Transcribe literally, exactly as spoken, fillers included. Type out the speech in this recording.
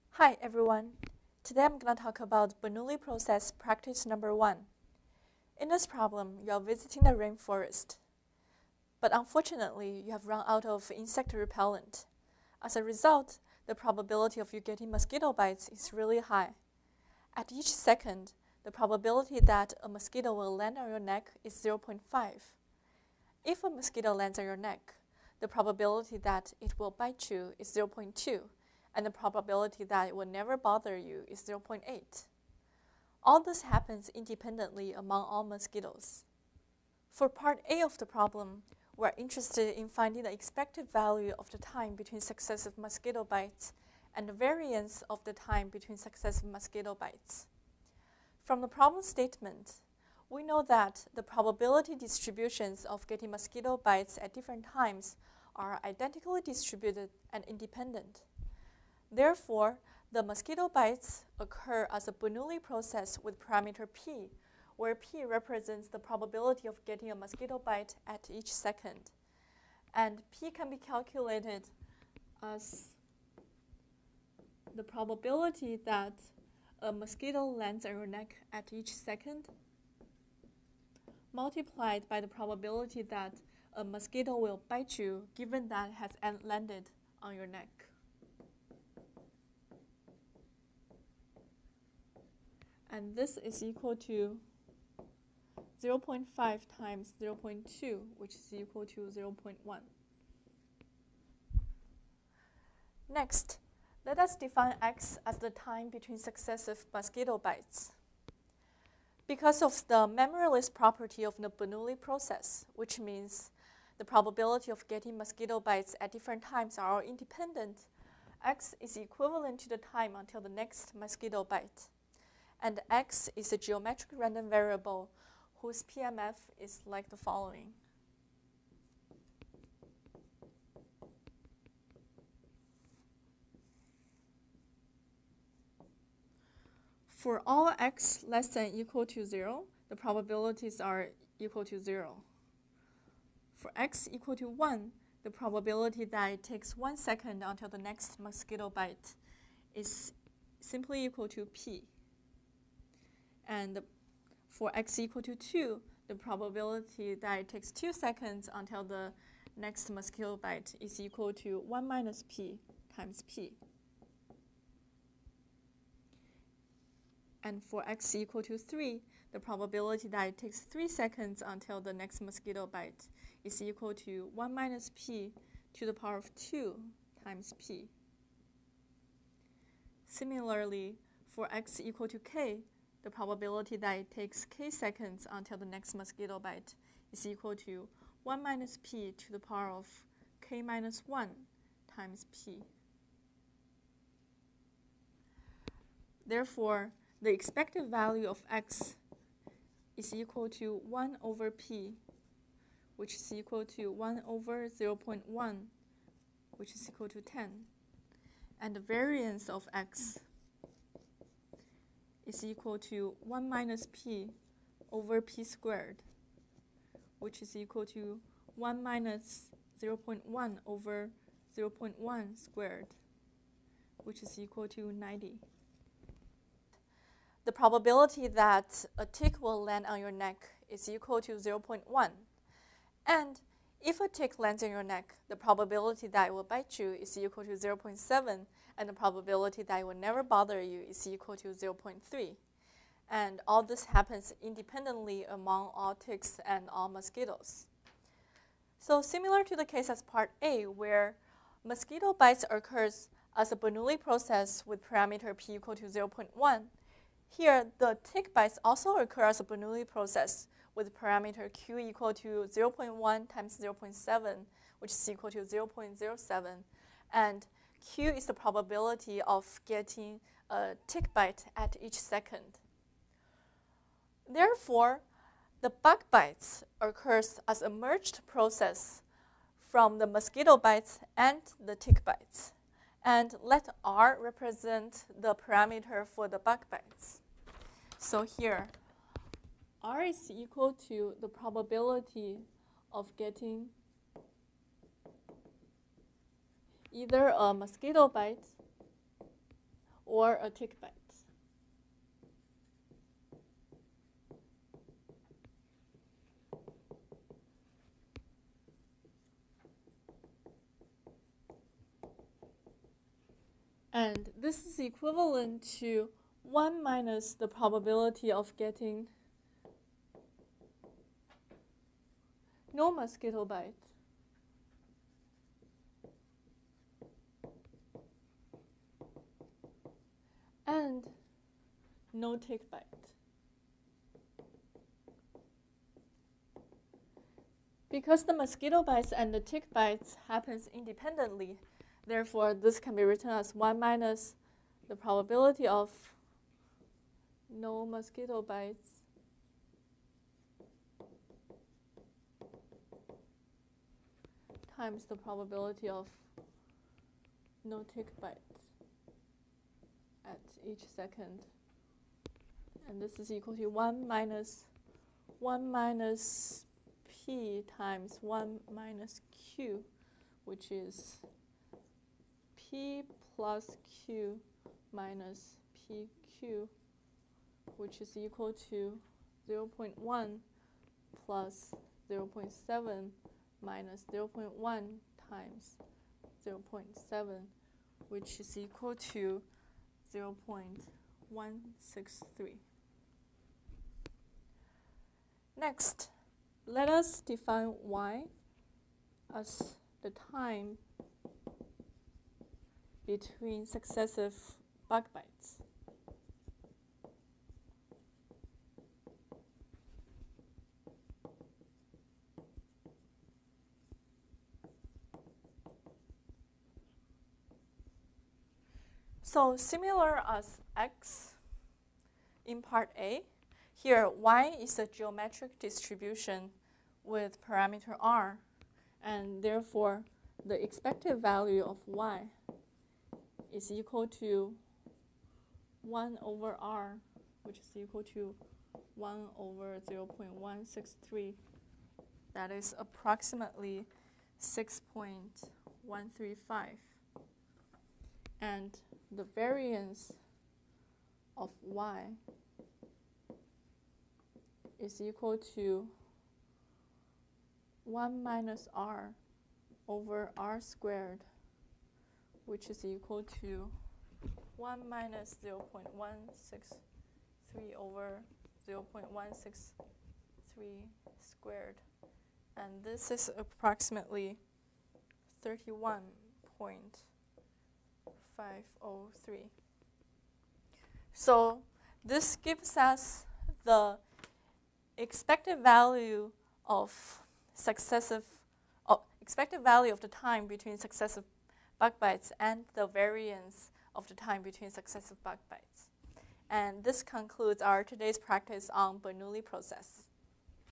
Hi everyone. Today I'm going to talk about Bernoulli process practice number one. In this problem, you are visiting the rainforest. But unfortunately, you have run out of insect repellent. As a result, the probability of you getting mosquito bites is really high. At each second, the probability that a mosquito will land on your neck is zero point five. If a mosquito lands on your neck, the probability that it will bite you is zero point two. And the probability that it will never bother you is zero point eight. All this happens independently among all mosquitoes. For part A of the problem, we're interested in finding the expected value of the time between successive mosquito bites and the variance of the time between successive mosquito bites. From the problem statement, we know that the probability distributions of getting mosquito bites at different times are identically distributed and independent. Therefore, the mosquito bites occur as a Bernoulli process with parameter p, where p represents the probability of getting a mosquito bite at each second. And p can be calculated as the probability that a mosquito lands on your neck at each second multiplied by the probability that a mosquito will bite you given that it has landed on your neck. And this is equal to zero point five times zero point two, which is equal to zero point one. Next, let us define x as the time between successive mosquito bites. Because of the memoryless property of the Bernoulli process, which means the probability of getting mosquito bites at different times are all independent, x is equivalent to the time until the next mosquito bite. And x is a geometric random variable whose P M F is like the following. For all x less than or equal to zero, the probabilities are equal to zero. For x equal to one, the probability that it takes one second until the next mosquito bite is simply equal to p. And for x equal to two, the probability that it takes two seconds until the next mosquito bite is equal to one minus p times p. And for x equal to three, the probability that it takes three seconds until the next mosquito bite is equal to one minus p to the power of two times p. Similarly, for x equal to k, the probability that it takes k seconds until the next mosquito bite is equal to one minus p to the power of k minus one times p. Therefore, the expected value of x is equal to one over p, which is equal to one over zero point one, which is equal to ten. And the variance of x is equal to one minus p over p squared, which is equal to one minus zero point one over zero point one squared, which is equal to ninety. The probability that a tick will land on your neck is equal to zero point one. And if a tick lands on your neck, the probability that it will bite you is equal to zero point seven, and the probability that it will never bother you is equal to zero point three. And all this happens independently among all ticks and all mosquitoes. So similar to the case as part A, where mosquito bites occurs as a Bernoulli process with parameter p equal to zero point one, here the tick bites also occur as a Bernoulli process with parameter q equal to zero point one times zero point seven, which is equal to zero point zero seven. And q is the probability of getting a tick bite at each second. Therefore, the bug bites occurs as a merged process from the mosquito bites and the tick bites. And let R represent the parameter for the bug bites. So here, R is equal to the probability of getting either a mosquito bite or a tick byte. And this is equivalent to one minus the probability of getting no mosquito bite and no tick bite. Because the mosquito bites and the tick bites happens independently, therefore this can be written as one minus the probability of no mosquito bites times the probability of no tick bites at each second. And this is equal to one minus one minus p times one minus q, which is p plus q minus pq, which is equal to zero point one plus zero point seven minus zero point one times zero point seven, which is equal to zero point one six three. Next, let us define y as the time between successive bug bites. So similar as x in part A, here y is a geometric distribution with parameter r, and therefore the expected value of y is equal to one over r, which is equal to one over zero point one six three. That is approximately six point one three five. And the variance of y is equal to one minus r over r squared, which is equal to one minus zero point one six three over zero point one six three squared. And this is approximately thirty-one point five zero three. So this gives us the expected value of successive, oh, expected value of the time between successive bug bites and the variance of the time between successive bug bites. And this concludes our today's practice on Bernoulli process.